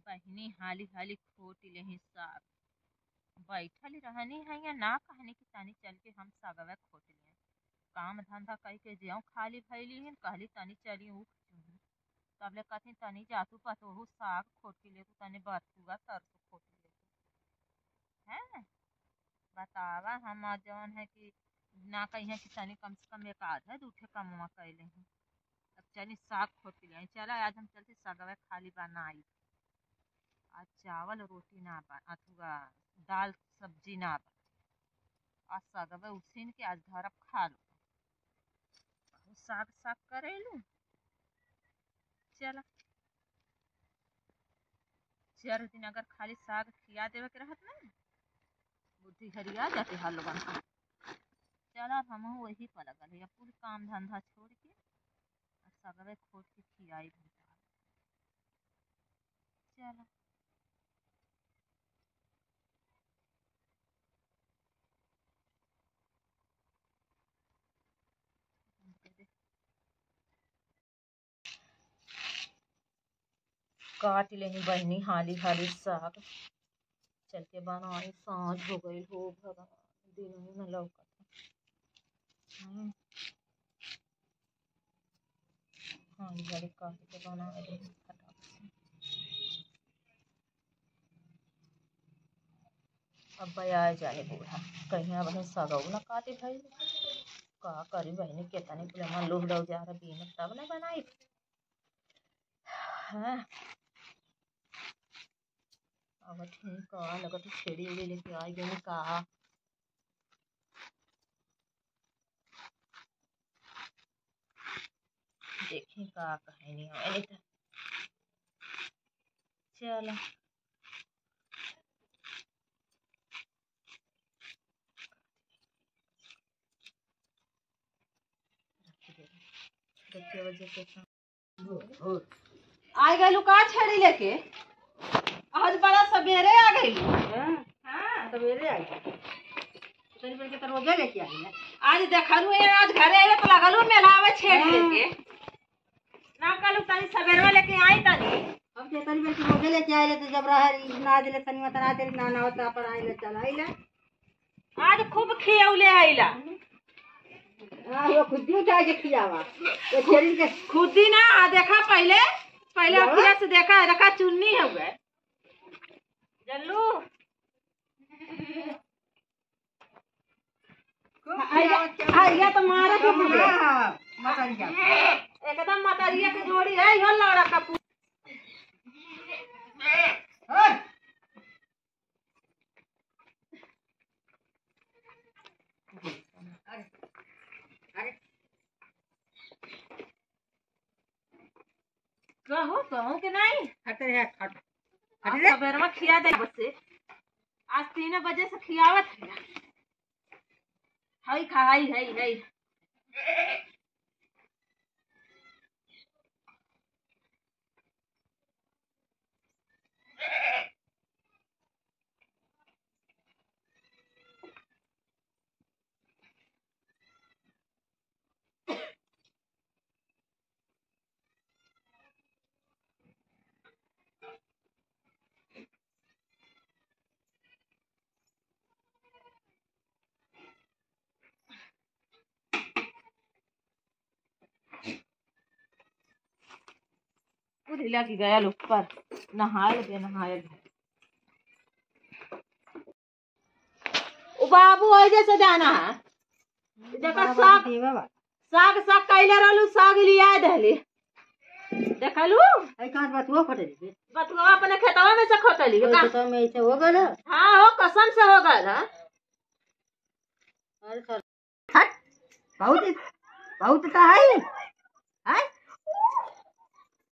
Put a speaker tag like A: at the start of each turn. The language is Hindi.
A: बहिनी हाली हाली खोट लेही साग। बैठल रहनी है या ना कहनी कि तनी चल के हम सागवे खोट लिए। काम धंधा कई के ज्यों खाली भैली हिन कहली तनी चली उख चुही। तबले कथी तनी जातू पतोहू साग खोट के ले तनी बथुआ सरसों खोट ले हैं। बतावा हम जौन है कि ना कही है कि तनी कम से कम एक आधा दूठे कमवा कैले हैं। अब चली साग खोट के लिए चला आज हम चलते सागवे खाली बनाई। आज चावल रोटी ना बा अथवा दाल सब्जी ना बा। आज सागवे उसीन के आज धरब खा लो। साग साग करेलू चला 4 दिन अगर खाली साग खिया देवे के रहत ना बुद्धि हरिया जाते हर लोगन का। चला हम वही पर लगल है पूरी काम धंधा छोड़ के सागवे खोट के खियाई चला। काट लेनी बहनी हाली हाली साग चल के बनाई। सांझ हो गई हो भगवान दिन में लौका हाली हाली काट के बना दे फटाक से। अब आ जाए बूढ़ा कहीं अब सगऊ न काटे भाई का करी बहनी केतनी पुलमा लोह डव जा रहा बीन तब न बनाई है। अब ठीक लगत छेड़ी उड़ी लेके आई गई का देखी का कहानी है चलो।
B: आ गई का छड़ी लेके आज बड़ा सवेरे आ गई। हाँ सवेरे आई तनी पर के तो रोजे लेके आई है। आज देखलू है आज घरे आवे तो लगलू मेलावे छेड़ लेके ना कलू तनी सवेरे लेके आई तनी अब के तनी पर के रोजे लेके आइले तो जब रह ना दिले तनी मत ना तेरी नाना होता पर आइले चल आइले आज खूब खियौले आइला। वो खुदी उठा के खियावा ये छेड़ी के खुदी ना देखा पहले अखिया से देखा रखा चुन्नी हो गए जल्लू आइया तो मारा के मतरिया एकदम मतरिया के जोड़ी है यो लौड़ा का कहो कि नहीं हटे है हट हटे सवेरे में खिया दे बच्चे आज 3 बजे से खियावत है हाई खाई है ढीला की गया ऊपर नहाए दे नहाए बाबू जैसे जाना है देखा साग साग साग कैले रहलू साग लिया दहली देखलू बतुआ खोटली बतुआ अपने खेतवा में से खोटली खेतवा में ऐसे हो गल। हाँ हो कसम से हो गल है बहुत बहुत तो है